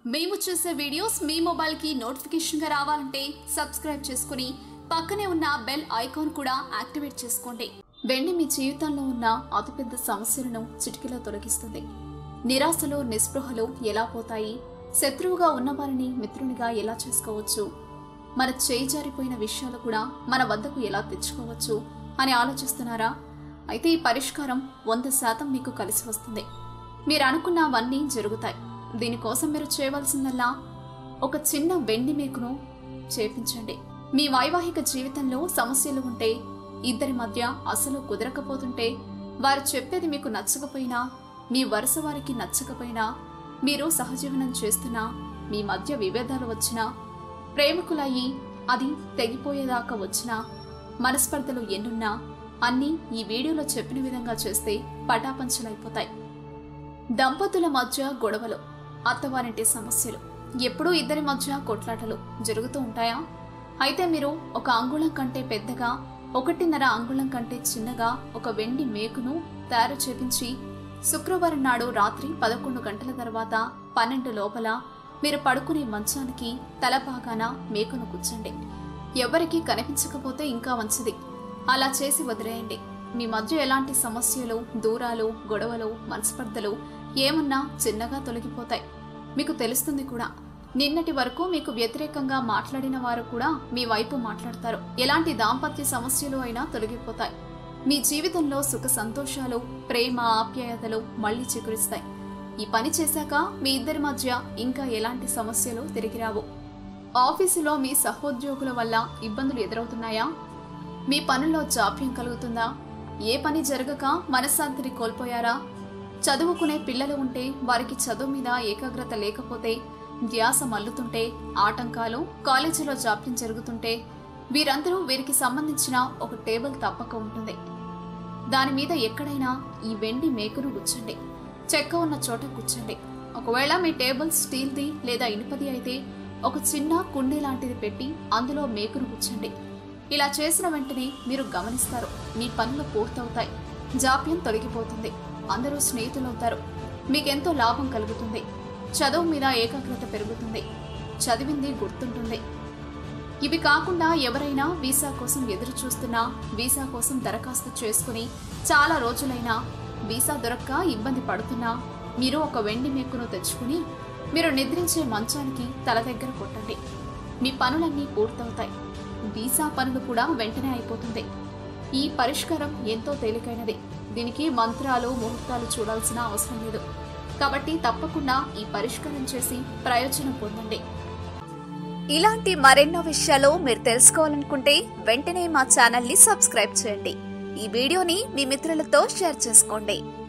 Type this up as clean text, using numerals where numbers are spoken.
మేము చేసే వీడియోస్ మీ మొబైల్ కి నోటిఫికేషన్ గా రావాలంటే సబ్స్క్రైబ్ చేసుకుని పక్కనే ఉన్న బెల్ ఐకాన్ కూడా యాక్టివేట్ చేసుకోండి. వెండి మీ జీవితంలో ఉన్న అతిపెద్ద సమస్యలను చిటికెలో తొలగిస్తుంది. నిరాశలు నిస్పృహలు ఎలా పోతాయి, శత్రువుగా ఉన్నవారిని మిత్రునిగా ఎలా చేసుకోవచ్చు, మన చేయి జారిపోయిన విషయాలు కూడా మన వద్దకు ఎలా తెచ్చుకోవచ్చు అని ఆలోచిస్తున్నారా? అయితే ఈ పరిష్కారం 100% మీకు కలిసి వస్తుంది. మీరు అనుకున్నవన్నీ జరుగుతాయి. దీనికోసం మీరు చేయవలసిందల్లా ఒక చిన్న వెండి మేకును చేపించండి. మీ వైవాహిక జీవితంలో సమస్యలు ఉంటే, ఇద్దరి మధ్య అసలు కుదరకపోతుంటే, వారు చెప్పేది మీకు నచ్చకపోయినా, మీ వరుస వారికి నచ్చకపోయినా, మీరు సహజీవనం చేస్తున్నా, మీ మధ్య విభేదాలు వచ్చినా, ప్రేమికులయ్యి అది తెగిపోయేదాకా వచ్చినా, మనస్పర్ధలు ఎన్నున్నా అన్నీ ఈ వీడియోలో చెప్పిన విధంగా చేస్తే పటాపంచలైపోతాయి. దంపతుల మధ్య గొడవలు, అత్తవారింటి సమస్యలు, ఎప్పుడూ ఇద్దరి మధ్య కొట్లాటలు జరుగుతూ ఉంటాయా? అయితే మీరు 1 అంగుళం కంటే పెద్దగా, 1.5 అంగుళం కంటే చిన్నగా ఒక వెండి మేకును తయారు చేపించి శుక్రవారం నాడు రాత్రి 11 గంటల తర్వాత 12 లోపల మీరు పడుకునే మంచానికి తలపాగాన మేకును కూర్చండి. ఎవరికి కనిపించకపోతే ఇంకా మంచిది. అలా చేసి వదిలేయండి. మీ మధ్య ఎలాంటి సమస్యలు, దూరాలు, గొడవలు, మనస్పర్ధలు ఏమున్నా చిన్నగా తొలగిపోతాయి. మీకు తెలుస్తుంది కూడా, నిన్నటి వరకు మీకు వ్యతిరేకంగా మాట్లాడిన వారు కూడా మీ వైపు మాట్లాడతారు. ఎలాంటి దాంపత్య సమస్యలు అయినా తొలగిపోతాయి. మీ జీవితంలో సుఖ సంతోషాలు, ప్రేమ, ఆప్యాయతలు మళ్లీ చిగురిస్తాయి. ఈ పని చేశాక మీ ఇద్దరి మధ్య ఇంకా ఎలాంటి సమస్యలు తిరిగి రావు. ఆఫీసులో మీ సహోద్యోగుల వల్ల ఇబ్బందులు ఎదురవుతున్నాయా? మీ పనుల్లో జాప్యం కలుగుతుందా? ఏ పని జరగక మనశ్శాంతిని కోల్పోయారా? చదువుకునే పిల్లలు ఉంటే వారికి చదువు మీద ఏకాగ్రత లేకపోతే, ధ్యాస మల్లుతుంటే, ఆటంకాలు, కాలేజీలో జాప్యం జరుగుతుంటే, వీరందరూ వీరికి సంబంధించిన ఒక టేబుల్ తప్పక ఉంటుంది. దాని మీద ఎక్కడైనా ఈ వెండి మేకును గుచ్చండి. చెక్క ఉన్న చోట కూర్చోండి. ఒకవేళ మీ టేబుల్ స్టీల్ది లేదా ఇనుపది అయితే ఒక చిన్న కుండీ లాంటిది పెట్టి అందులో మేకును గుచ్చండి. ఇలా చేసిన వెంటనే మీరు గమనిస్తారు, మీ పనులు పూర్తవుతాయి, జాప్యం తొలగిపోతుంది, అందరూ స్నేహితులవుతారు, మీకెంతో లాభం కలుగుతుంది, చదువు మీద ఏకాగ్రత పెరుగుతుంది, చదివింది గుర్తుంటుంది. ఇవి కాకుండా ఎవరైనా వీసా కోసం ఎదురు చూస్తున్నా, వీసా కోసం దరఖాస్తు చేసుకుని చాలా రోజులైనా వీసా దొరక్క ఇబ్బంది పడుతున్నా, మీరు ఒక వెండి మేకును తెచ్చుకుని మీరు నిద్రించే మంచానికి తల దగ్గర కొట్టండి. మీ పనులన్నీ పూర్తవుతాయి. వీసా పనులు కూడా వెంటనే అయిపోతుంది. ఈ పరిష్కారం ఎంతో తేలికైనది. దీనికి మంత్రాలు, ముహూర్తాలు చూడాల్సిన అవసరం లేదు. కాబట్టి తప్పకుండా ఈ పరిష్కారం చేసి ప్రయోజనం పొందండి. ఇలాంటి మరెన్నో విషయాలు మీరు తెలుసుకోవాలనుకుంటే వెంటనే మా ఛానల్ ని సబ్స్క్రైబ్ చేయండి. ఈ వీడియోని మీ మిత్రులతో షేర్ చేసుకోండి.